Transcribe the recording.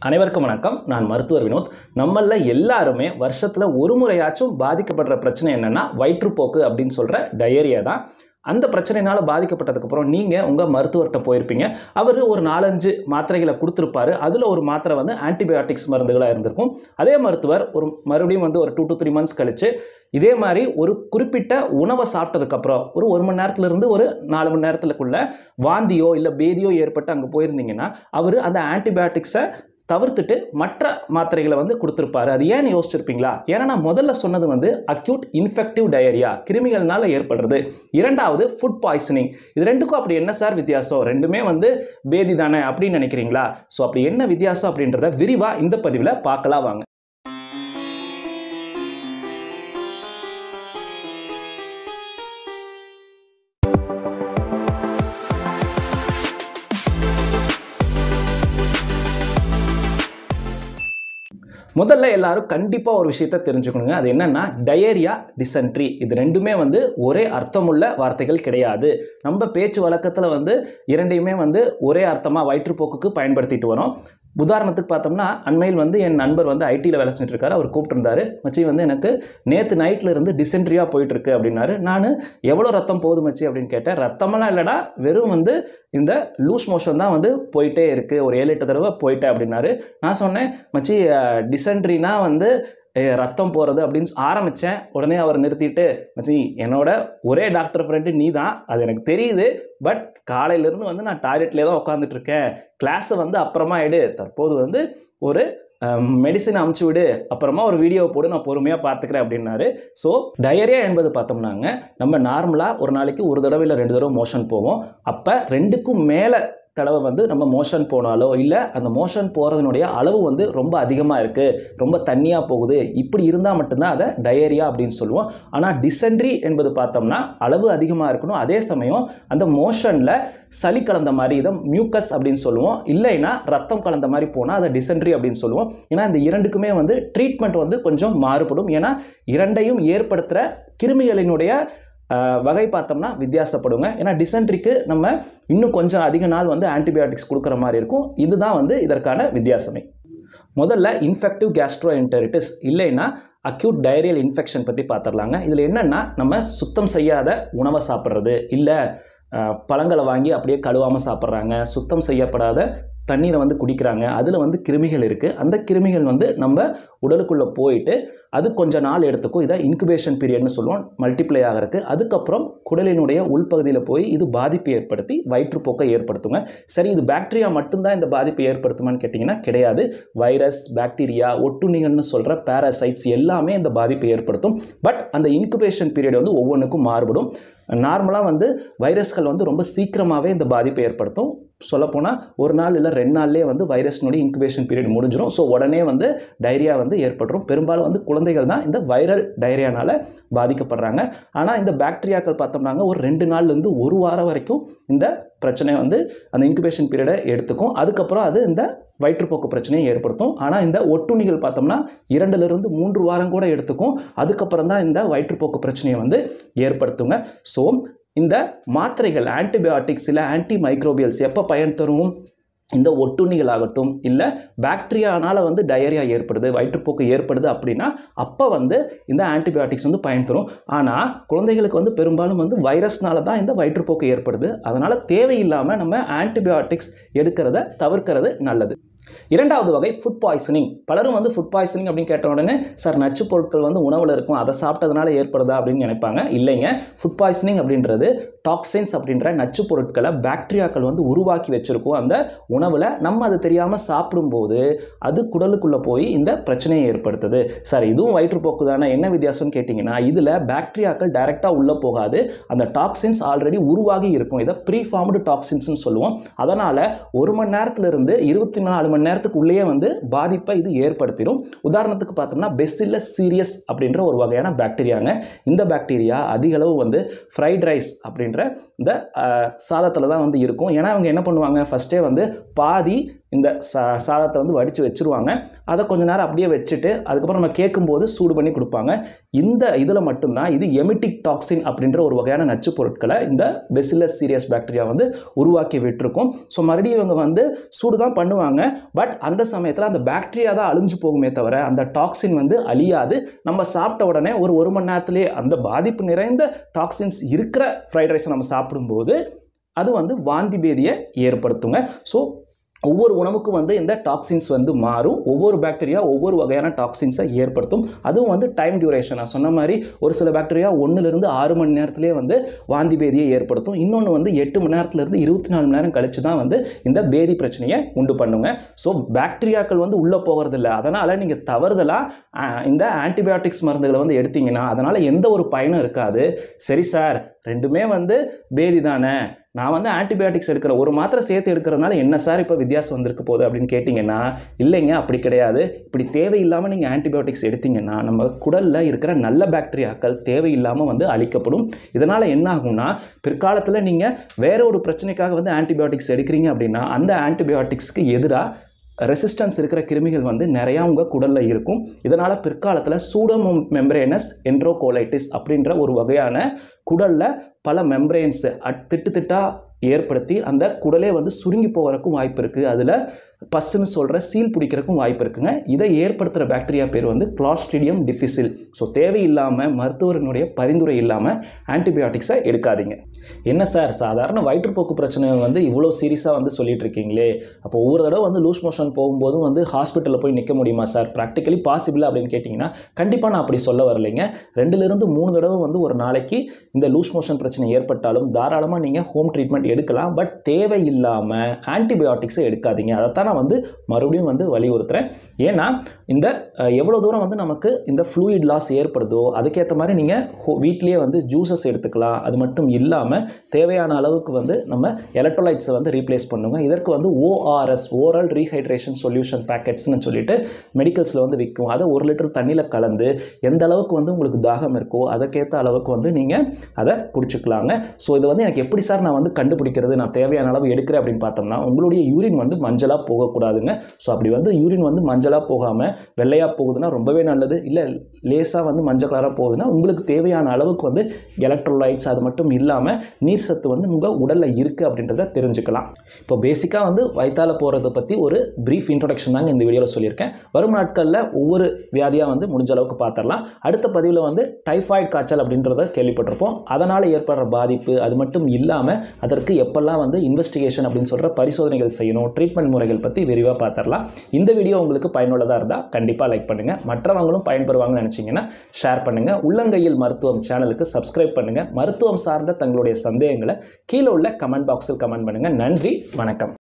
அனைவருக்கும் வணக்கம். நான் மருத்துவர் வினோத். நம்மள எல்லாருமே வருஷத்துல ஒரு முறையாச்சும் பாதிக்கப்படுற பிரச்சனை என்னன்னா வயிற்றுப்போக்கு அப்படின்னு சொல்ற டயரியா தான். அந்த பிரச்சனையினால பாதிக்கப்பட்டதுக்கு அப்புறம் நீங்க உங்க மருத்துவர்கிட்ட போயிருப்பீங்க. அவர் ஒரு 4-5 மாத்திரைகளை கொடுத்துருப்பாரு. அதுல ஒரு மாத்திரை வந்து ஆன்டிபயோட்டிக்ஸ் மருந்துகளா இருந்திருக்கும். அதே மருத்துவர் மறுபடியும் ஒரு 2 to 3 months கழிச்சு இதே மாதிரி ஒரு குறிப்பிட்ட உணவை சாப்பிட்டதுக்கு அப்புறம் ஒரு மணி நேரத்துல இருந்து ஒரு 4 மணி நேரத்துக்குள்ள வாந்தியோ இல்ல பேதியோ ஏற்பட்டு அங்க போயிருந்தீங்கன்னா அவர் அந்த ஆன்டிபயோட்டிக்ஸை தவிர்த்துட்டு மற்ற மாத்திரைகளை கொடுத்திருப்பாரு. அது ஏன்னு யோசிச்சிருப்பீங்களா? ஏன்னா நான் முதல்ல சொன்னது அக்யூட் இன்ஃபெக்டிவ் டயரியா, கிருமிகள்னால ஏற்படுறது. இரண்டாவது ஃபுட் பாய்சனிங். இது ரெண்டுக்கும் அப்படி என்ன சார் வித்தியாசம்? ரெண்டுமே பேதி தானே அப்படின்னு நினைக்கிறீங்களா? ஸோ அப்படி என்ன வித்தியாசம் அப்படின்றத விரிவா இந்த பதிவில் பார்க்கலாம் வாங்க. முதல்ல எல்லாரும் கண்டிப்பாக ஒரு விஷயத்தை தெரிஞ்சுக்கணுங்க. அது என்னன்னா டயரியா, டிசென்ட்ரி. இது ரெண்டுமே ஒரே அர்த்தமுள்ள வார்த்தைகள் கிடையாது. நம்ம பேச்சு வழக்கத்தில் இரண்டையுமே ஒரே அர்த்தமாக வயிற்றுப்போக்குக்கு பயன்படுத்திட்டு வரோம். உதாரணத்துக்கு பார்த்தோம்னா அண்மையில் என் நண்பர் ஐடியில் வேலை செஞ்சுட்டு இருக்காரு. அவர் கூப்பிட்டுருந்தாரு, மச்சி எனக்கு நேற்று நைட்டில் இருந்து டிசென்ட்ரியாக போயிட்டு இருக்கு அப்படின்னாரு. நான் எவ்வளோ ரத்தம் போகுது மச்சி அப்படின்னு கேட்டேன். ரத்தமெல்லாம் இல்லைடா, வெறும் இந்த லூஸ் மோஷன் தான் போயிட்டே இருக்கு, ஒரு 7-8 தடவை போயிட்டேன் அப்படின்னாரு. நான் சொன்னேன், மச்சி டிசென்ட்ரினா ரத்தம் போகிறது அப்படின்னு ஆரம்பித்தேன். உடனே அவர் நிறுத்திட்டு, மச்சி என்னோட ஒரே டாக்டர் ஃப்ரெண்டு நீ தான், அது எனக்கு தெரியுது. பட் காலையிலேருந்து நான் டாய்லெட்லேயே தான் உட்காந்துட்டு இருக்கேன். கிளாஸை அப்புறமா எடு, தற்போது ஒரு மெடிசின் அமுச்சு விடு, அப்புறமா ஒரு வீடியோ போடு, நான் பொறுமையாக பார்த்துக்கிறேன் அப்படின்னாரு. ஸோ டயரியா என்பது பார்த்தோம்னாங்க, நம்ம நார்மலாக ஒரு நாளைக்கு ஒரு தடவை இல்லை 2 தடவை மோஷன் போவோம். அப்போ 2க்கும் மேலே தடவை நம்ம மோஷன் போனாலோ இல்லை அந்த மோஷன் போகிறதுனுடைய அளவு ரொம்ப அதிகமாக இருக்குது, ரொம்ப தண்ணியாக போகுது, இப்படி இருந்தால் மட்டும்தான் அதை டயரியா அப்படின்னு சொல்லுவோம். ஆனால் டிசென்ட்ரி என்பது பார்த்தோம்னா அளவு அதிகமாக இருக்கணும், அதே சமயம் அந்த மோஷனில் சளி கலந்த மாதிரி இதை மியூக்கஸ் அப்படின்னு சொல்லுவோம், இல்லைன்னா ரத்தம் கலந்த மாதிரி போனால் அதை டிசென்ட்ரி அப்படின்னு சொல்லுவோம். ஏன்னா இந்த இரண்டுக்குமே ட்ரீட்மெண்ட் கொஞ்சம் மாறுபடும். ஏன்னா இரண்டையும் ஏற்படுத்துகிற கிருமிகளினுடைய வகை பார்த்தோம்னா வித்தியாசப்படுங்க. ஏன்னா டிசென்ட்ரிக்கு நம்ம இன்னும் கொஞ்சம் அதிக நாள் ஆன்டிபயோட்டிக்ஸ் கொடுக்குற மாதிரி இருக்கும். இதுதான் இதற்கான வித்தியாசமே. முதல்ல இன்ஃபெக்டிவ் கேஸ்ட்ரோஎன்டெரிட்டிஸ் இல்லைன்னா அக்யூட் டயரியல் இன்ஃபெக்ஷன் பற்றி பார்த்துடலாங்க. இதில் என்னென்னா, நம்ம சுத்தம் செய்யாத உணவை சாப்பிட்றது, இல்லை பழங்களை வாங்கி அப்படியே கழுவாமல் சாப்பிட்றாங்க, சுத்தம் செய்யப்படாத தண்ணீரை குடிக்கிறாங்க, அதில் கிருமிகள் இருக்குது. அந்த கிருமிகள் நம்ம உடலுக்குள்ளே போயிட்டு அது கொஞ்ச நாள் எடுத்துக்கும். இதை இன்குபேஷன் பீரியட்னு சொல்லுவோம், மல்டிப்ளை ஆகிறதுக்கு. அதுக்கப்புறம் குடலினுடைய உள்பகுதியில் போய் இது பாதிப்பை ஏற்படுத்தி வயிற்றுப்போக்கை ஏற்படுத்துங்க. சரி, இது பாக்டீரியா மட்டும்தான் இந்த பாதிப்பை ஏற்படுத்துமான்னு கேட்டிங்கன்னா கிடையாது. வைரஸ், பாக்டீரியா, ஒட்டுண்ணிகள்னு சொல்கிற பேராசைட்ஸ் எல்லாமே இந்த பாதிப்பை ஏற்படுத்தும். பட் அந்த இன்குபேஷன் பீரியட் ஒவ்வொன்றுக்கும் மாறுபடும். நார்மலாக வைரஸ்கள் ரொம்ப சீக்கிரமாகவே இந்த பாதிப்பை ஏற்படுத்தும். சொல்லப்போனால் ஒரு நாள் இல்லை 2 நாள்லேயே வைரஸ்னுடைய இன்குபேஷன் பீரியட் முடிஞ்சிடும். ஸோ உடனே டயரியா ஏற்பட்டுரும். பெரும்பாலும் குழந்தைகள் தான் இந்த வைரல் டயரியானால பாதிக்கப்படுறாங்க. ஆனால் இந்த பாக்டீரியாக்கள் பார்த்தோம்னாங்க ஒரு 2 நாள்லேருந்து 1 வாரம் வரைக்கும் இந்த பிரச்சனை அந்த இன்குபேஷன் பீரியடை எடுத்துக்கும். அதுக்கப்புறம் அது இந்த வயிற்றுப்போக்கு பிரச்சனையை ஏற்படுத்தும். ஆனால் இந்த ஒட்டுண்ணிகள் பார்த்தோம்னா 2லிருந்து 3 வாரம் கூட எடுத்துக்கும். அதுக்கப்புறம் தான் இந்த வயிற்றுப்போக்கு பிரச்சனையை ஏற்படுத்துங்க. ஸோ இந்த மாத்திரைகள், ஆன்டிபயோட்டிக்ஸ் இல்லை ஆன்டி மைக்ரோபியல்ஸ் எப்போ பயன் தரும்? இந்த ஒட்டுண்ணிகளாகட்டும் இல்லை பாக்டீரியானால் டயரியா ஏற்படுது, வயிற்றுப்போக்கு ஏற்படுது அப்படின்னா அப்போ இந்த ஆன்டிபயோட்டிக்ஸ் பயன் தரும். ஆனால் குழந்தைகளுக்கு பெரும்பாலும் வைரஸ்னால தான் இந்த வயிற்றுப்போக்கு ஏற்படுது. அதனால் தேவையில்லாமல் நம்ம ஆன்டிபயோட்டிக்ஸ் எடுக்கிறத தவிர்க்கிறது நல்லது. இரண்டாவது வகை ஃபுட் பாய்சனிங். பலரும் ஃபுட் பாய்சனிங் அப்படின்னு கேட்ட உடனே, சார் நச்சு பொருட்கள் உணவில் இருக்கும், அதை சாப்பிட்டதுனால ஏற்படுதா அப்படின்னு நினைப்பாங்க. இல்லைங்க, ஃபுட் பாய்சனிங் அப்படின்றது டாக்ஸின்ஸ் அப்படின்ற நச்சு பொருட்களை பாக்டீரியாக்கள் உருவாக்கி வச்சுருக்கும் அந்த உணவில். நம்ம அது தெரியாமல் சாப்பிடும்போது அது குடலுக்குள்ளே போய் இந்த பிரச்சனையை ஏற்படுத்துது. சார் இதுவும் வயிற்றுப்போக்கு தானே, என்ன வித்தியாசம்னு கேட்டிங்கன்னா, இதில் பாக்டீரியாக்கள் டைரெக்டாக உள்ளே போகாது, அந்த டாக்ஸின்ஸ் ஆல்ரெடி உருவாகி இருக்கும். இதை ப்ரீஃபார்ம்டு டாக்ஸின்ஸ்னு சொல்லுவோம். அதனால் 1 மணி நேரத்திலிருந்து 24 மணி நேரத்துக்கு உள்ளே பாதிப்பை இது ஏற்படுத்திடும். உதாரணத்துக்கு பார்த்தோம்னா பெசில்லஸ் சீரியஸ் அப்படின்ற ஒரு வகையான பாக்டீரியாங்க. இந்த பாக்டீரியா அதிக அளவு ஃப்ரைட் ரைஸ் அப்படின்ற இந்த சாதத்தில் தான் இருக்கும். ஏன்னா அவங்க என்ன பண்ணுவாங்க, ஃபஸ்ட்டே பாதி இந்த சாதத்தை வந்து வடித்து வச்சுருவாங்க. அதை கொஞ்ச நேரம் அப்படியே வச்சுட்டு அதுக்கப்புறம் நம்ம கேட்கும்போது சூடு பண்ணி கொடுப்பாங்க. இந்த இதில் மட்டும்தான் இது எமிட்டிக் டாக்சின் அப்படின்ற ஒரு வகையான நச்சு பொருட்களை இந்த பெசிலஸ் சீரியஸ் பாக்டீரியா வந்து உருவாக்கி விட்டுருக்கும். ஸோ மறுபடியும் இவங்க வந்து சூடு தான் பண்ணுவாங்க. பட் அந்த சமயத்தில் அந்த பாக்டீரியா தான் அழிஞ்சு போகுமே தவிர அந்த டாக்சின் வந்து அழியாது. நம்ம சாப்பிட்ட உடனே ஒரு மணி நேரத்திலே அந்த பாதிப்பு நிறைந்த டாக்சின்ஸ் இருக்கிற ஃப்ரைட் ரைஸை நம்ம சாப்பிடும்போது அது வந்து வாந்தி பேதியை ஏற்படுத்துங்க. ஸோ ஒவ்வொரு உணவுக்கும் வந்து இந்த டாக்ஸின்ஸ் வந்து மாறும். ஒவ்வொரு பாக்டீரியா ஒவ்வொரு வகையான டாக்ஸின்ஸை ஏற்படுத்தும். அதுவும் வந்து டைம் டியூரேஷன். நான் சொன்ன மாதிரி ஒரு சில பாக்டீரியா 1லிருந்து 6 மணி நேரத்திலே வந்து வாந்தி பேதியை ஏற்படுத்தும். இன்னொன்று வந்து 8 மணி நேரத்திலிருந்து 24 மணி நேரம் கழிச்சு தான் வந்து இந்த பேதி பிரச்சனையை உண்டு பண்ணுங்க. ஸோ பாக்டீரியாக்கள் வந்து உள்ளே போகிறதில்ல. அதனால் நீங்கள் தவறுதலாக இந்த ஆன்டிபயோட்டிக்ஸ் மருந்துகளை வந்து எடுத்தீங்கன்னா அதனால் எந்த ஒரு பயனும் இருக்காது. சரி சார், ரெண்டுமே வந்து பேதி தானே, நான் வந்து ஆன்டிபயோட்டிக்ஸ் எடுக்கிறேன், ஒரு மாத்திரை சேர்த்து எடுக்கிறதுனால என்ன சார் இப்போ வித்தியாசம் வந்திருக்கு போகுது அப்படின்னு கேட்டிங்கன்னா, இல்லைங்க அப்படி கிடையாது. இப்படி தேவையில்லாமல் நீங்கள் ஆன்டிபயோட்டிக்ஸ் எடுத்தீங்கன்னா நம்ம குடலில் இருக்கிற நல்ல பாக்டீரியாக்கள் தேவையில்லாமல் வந்து அழிக்கப்படும். இதனால் என்ன ஆகும்னா பிற்காலத்தில் நீங்கள் வேற ஒரு பிரச்சனைக்காக வந்து ஆன்டிபயோட்டிக்ஸ் எடுக்கிறீங்க அப்படின்னா அந்த ஆன்டிபயோட்டிக்ஸ்க்கு எதிராக ரெசிஸ்டன்ஸ் இருக்கிற கிருமிகள் வந்து நிறையா உங்கள் குடலில் இருக்கும். இதனால் பிற்காலத்தில் சூடோமெம்பரேனஸ் என்ட்ரோகோலைட்டிஸ் அப்படின்ற ஒரு வகையான குடலில் பல மெம்பரேன்ஸு திட்டாக ஏற்படுத்தி அந்த குடலே வந்து சுருங்கி போகிறதுக்கும் வாய்ப்பு இருக்குது. அதில் பஸ்ஸுன்னு சொல்கிற சீல் பிடிக்கிறதுக்கும் வாய்ப்பு இருக்குங்க. இதை ஏற்படுத்துகிற பாக்டீரியா பேர் வந்து கிளாஸ்ட்ரிடியம் டிஃபிசில். ஸோ தேவையில்லாமல் மருத்துவரினுடைய பரிந்துரை இல்லாமல் ஆன்டிபயோட்டிக்ஸை எடுக்காதீங்க. என்ன சார், சாதாரண வயிற்றுப்போக்கு பிரச்சனை வந்து இவ்வளோ சீரியஸாக வந்து சொல்லிட்டு இருக்கீங்களே, அப்போ ஒவ்வொரு தடவை வந்து லூஸ் மோஷன் போகும்போதும் வந்து ஹாஸ்பிட்டலில் போய் நிற்க முடியுமா சார்? ப்ராக்டிக்கலி பாசிபிள் அப்படின்னு கேட்டிங்கன்னா கண்டிப்பாக நான் அப்படி சொல்ல வரலைங்க. 2லிருந்து 3 தடவை வந்து ஒரு நாளைக்கு இந்த லூஸ் மோஷன் பிரச்சனை ஏற்பட்டாலும் தாராளமாக நீங்கள் ஹோம் ட்ரீட்மெண்ட் எடுக்கலாம். பட் தேவையில்லாமல் ஆன்டிபயோட்டிக்ஸை எடுக்காதீங்க. அதைத்தான் நான் வந்து மறுபடியும் வந்து வலியுறுத்துறேன். ஏன்னா இந்த எவ்வளோ தூரம் வந்து நமக்கு இந்த ஃப்ளூயிட் லாஸ் ஏற்படுதோ அதுக்கேற்ற மாதிரி நீங்கள் வீட்லேயே வந்து ஜூஸஸ் எடுத்துக்கலாம். அது மட்டும் இல்லாமல் தேவையான அளவுக்கு வந்து நம்ம எலக்ட்ரோலைட்ஸை வந்து ரீப்ளேஸ் பண்ணுங்க. இதற்கு வந்து ORS ஓரல் ரீஹைட்ரேஷன் சொல்யூஷன் பேக்கெட்ஸ்னு சொல்லிட்டு மெடிக்கல்ஸில் வந்து விற்கும். அதை 1 லிட்டர் தண்ணியில் கலந்து எந்த அளவுக்கு வந்து உங்களுக்கு தாகம் இருக்கோ அதுக்கேற்ற அளவுக்கு வந்து நீங்கள் அதை குடிச்சுக்கலாங்க. ஸோ இது வந்து எனக்கு எப்படி சார் நான் வந்து கண்டுபிடிக்கிறது, நான் தேவையான அளவு எடுக்கிறேன் அப்படின்னு பார்த்தோம்னா உங்களுடைய யூரின் வந்து மஞ்சளாக போகக்கூடாதுங்க. ஸோ அப்படி வந்து யூரின் வந்து மஞ்சளாக போகாமல் வெள்ளையாக போகுதுன்னா ரொம்பவே நல்லது. இல்லை லேசாக வந்து மஞ்சள் கலராக போகுதுன்னா உங்களுக்கு தேவையான அளவுக்கு வந்து எலக்ட்ரோலைட்ஸ் அது மட்டும் இல்லாமல் நீர் சத்து வந்து உங்கள் உடலில் இருக்குது அப்படின்றத தெரிஞ்சுக்கலாம். இப்போ பேசிக்காக வந்து வயிற்றால போகிறத பற்றி ஒரு ப்ரீஃப் இன்ட்ரொடக்ஷன் தாங்க இந்த வீடியோவில் சொல்லியிருக்கேன். வரும் நாட்களில் ஒவ்வொரு வியாதியாக வந்து முடிஞ்ச அளவுக்கு பார்த்துடலாம். அடுத்த பதிவில் வந்து டைஃபாய்டு காய்ச்சல் அப்படின்றத கேள்விப்பட்டிருப்போம். அதனால் ஏற்படுற பாதிப்பு அது மட்டும் இல்லாமல் அதற்கு எப்பெல்லாம் வந்து இன்வெஸ்டிகேஷன் அப்படின்னு சொல்கிற பரிசோதனைகள் செய்யணும், ட்ரீட்மெண்ட் முறைகள் பற்றி விரிவாக பார்த்துடலாம். இந்த வீடியோ உங்களுக்கு பயனுள்ளதாக இருந்தால் கண்டிப்பாக லைக் பண்ணுங்கள். மற்றவங்களும் பயன்பெறுவாங்கன்னு நினச்சிங்கன்னா ஷேர் பண்ணுங்கள். உள்ளங்கையில் மருத்துவம் சேனலுக்கு சப்ஸ்கிரைப் பண்ணுங்கள். மருத்துவம் சார்ந்த தங்களுடைய சந்தேகங்களை கீழே உள்ள கமெண்ட் பாக்ஸில் கமெண்ட் பண்ணுங்கள். நன்றி, வணக்கம்.